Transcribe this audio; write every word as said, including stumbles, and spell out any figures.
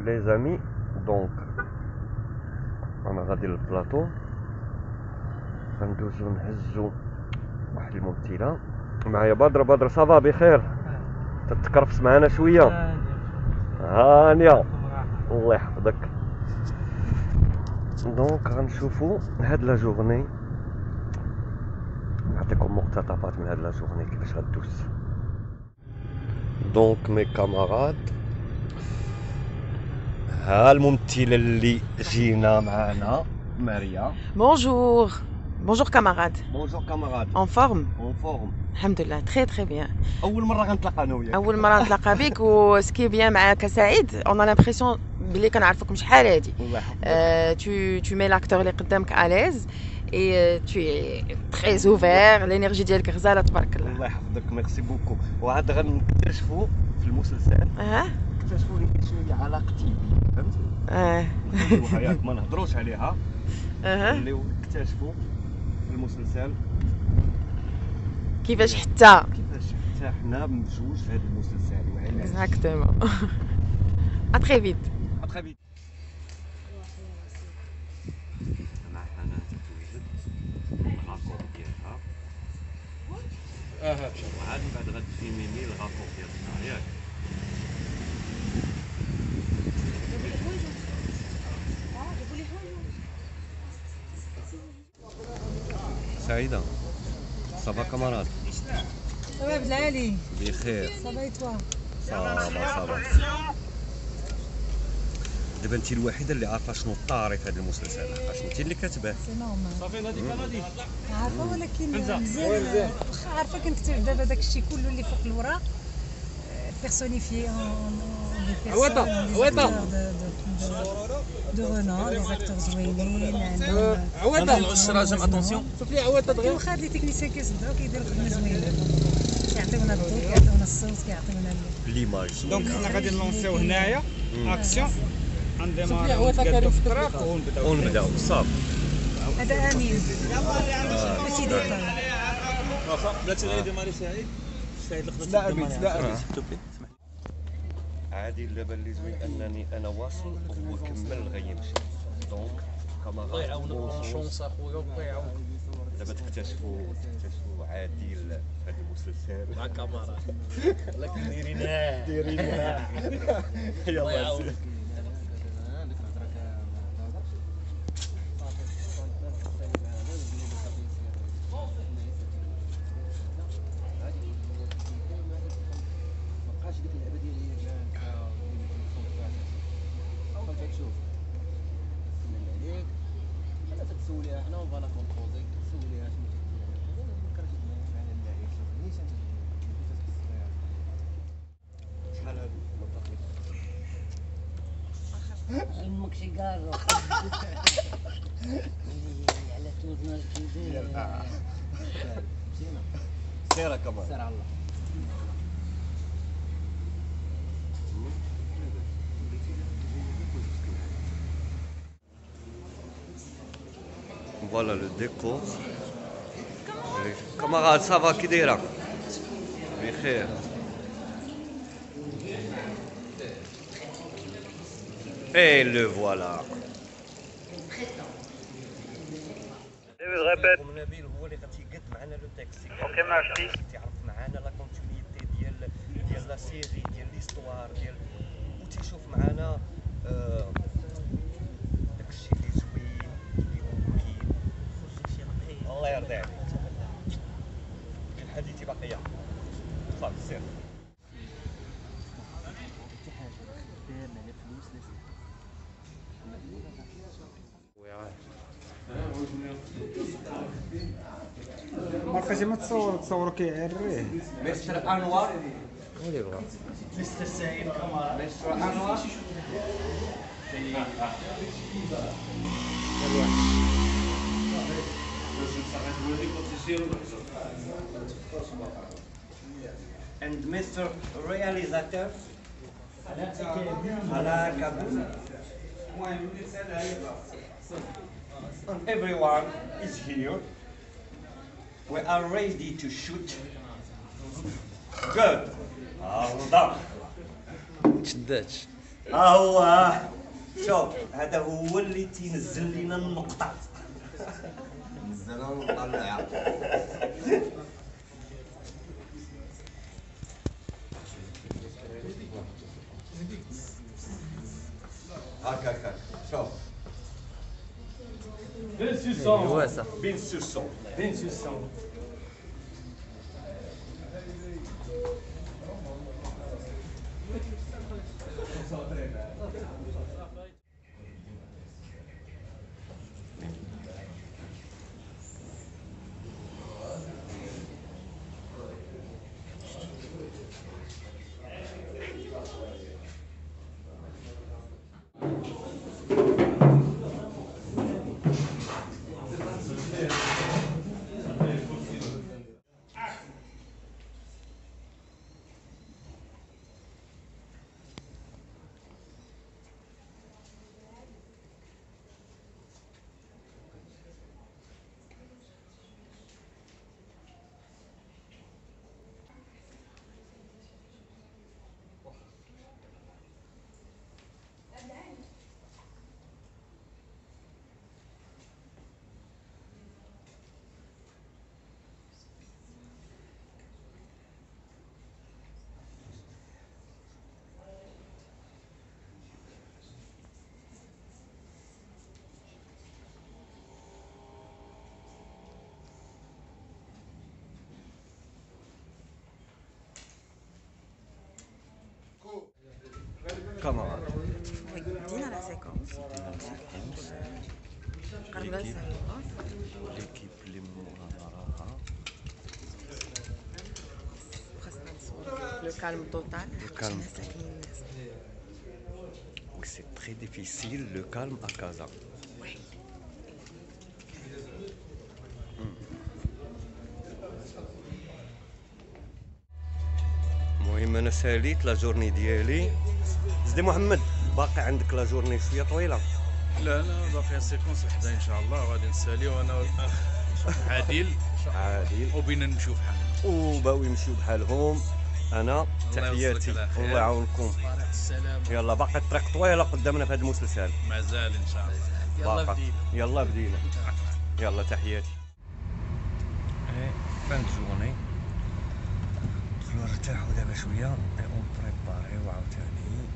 لي زامي دونك انا غادي للبلاطو غندوزو نهزو واحد الممثله معايا. بدر بدر صافا بخير؟ تتكرفس معانا شويه؟ هانيه الله يحفظك. دونك غنشوفو هاد لا جورني، نعطيكم مقتطفات من هاد لا جورني كيفاش غدوز. دونك مي كاماراد، ها الممثله اللي جينا معانا ماريا. Bonjour. Bonjour camarades. بونجور كاماراد. En forme? اون فورم. الحمد لله très très bien. اول مره غنتلاقى انا وياك. اول مره نتلاقى بك وسكي بيان معاك سعيد. on a l'impression بلي كنعرفوك من شحال هادي. الله يحفظك. euh, tu tu mets l'acteur اللي قدامك à l'aise et euh, tu es très ouvert. l'énergie ديالك غزاله تبارك الله. الله يحفظك ميرسي بوكو. وعاد غنكتشفوا في المسلسل اه اكتشفوا لي شنو هي علاقتي بيه، فهمتي؟ اه نخليوها ياك ما نهضروش عليها، اها نخليو نكتشفوا في المسلسل كيفاش حتى كيفاش حتى حنا بجوج في هذا المسلسل وعلاش. exactement. à très vite. à très vite. مع حنان تتوجد الغابور ديالها. اه وعاد من بعد غتفيميني الغابور ديالها ياك. سعيدة صافا كاماراد؟ صافا بلالي بخير. صافا اي توا؟ صافا صافا. دابا انت الوحيده اللي عارفه شنو الطاري في هذا المسلسل، علاش انت اللي كاتباه. سي نورمال. صافي نادي كنادي عارفه ولكن مزيان واخا عارفه كنكتب دابا داكشي كله اللي فوق الوراق بيرسونيفيي اون عويطه عويطه دو رونون لي زاكتور زوينين عندهم عويطه الشراجم اتونسيون شوف لي عويطه دغيا. واخا هاد لي تكنيسيان كيصدعوا كيديروا خدمه زوينه، كيعطيونا الضوء كيعطيونا الصوت كيعطيونا ليماج. دونك حنا غادي نلونسيو هنايا اكسيون عندما نتقادو في الطريق ونبداو ونبداو صافي. هذا امين ماشي ديتاي. واخا بلاتي غادي ديماري سعيد سعيد الخدمه لا أبيت لا أبيت عادي. دابا اللي زوين انني انا واصل وهو كمل غيمشي. دونك كاماراد الله يعاونك الشونس اخويا الله يعاونك. دابا تكتشفوا تكتشفوا عادل في هذا المسلسل مع كاماراد. لكن ديريناه ديريناه يلا سير. تسوليها حنا ونفالا كونبوزي تسوليها شنو تقول كرهت معنا النعيش نيش انت شحال هادو امك سيجارو على توزنا الكبير. مزيانه سير كمان سير على الله. فوالا لو ديكور. كاماراد صافا كي دايره؟ بخير. اي لو فوالا. ريبيت. نبيل هو اللي غتيقاد معنا لو تاكسي. اوكي ماشي. تيعرف معنا لا كونتينيتي ديال ديال لا سيري ديال ليستوار ديال وتيشوف معنا آه داكشي اللي زوين اللي ممكن. الله يرضي عليك. الحديث باقيه صافي سير. ما بقيتي ما تصور تصوروا كيعريه. مستر انور ولي بغا مستر سعيد كمال مستر انور and Mister Realizateur Ala Kabou. And everyone is here. We are ready to shoot. Good. الله تشداتش. ها هو شوف هذا هو اللي تينزل لنا النقطة. نزلنا ونطلعها. هاكا هاكا شوف. بين سوسون بين سوسون بين سوسون كاميرا. وي بدينا لا سيكونس. قربنا السيكونس. ليكيب اللي موراها خاصنا نصور لو كالم توتال. كالم. ساكنين الناس. سي تري ديفيسيل لو كالم ا كازا. المهم انا ساليت لا جورني ديالي. سيدي محمد باقي عندك لا جورني شويه طويله؟ لا لا باقي سيكونس وحده ان شاء الله غادي نساليو انا والاخ عادل عادل وبينا نمشيو بحالنا وباغيو يمشيو بحالهم. انا تحياتي الله يعاونكم. السلام يلا باقي الطريق طويله قدامنا في هذا المسلسل. مازال ان شاء الله يلا بدينا يلا بدينا يلا تحياتي. اي فان جورني ندخلو نرتاحو دابا شويه اون بريباريو عاوتاني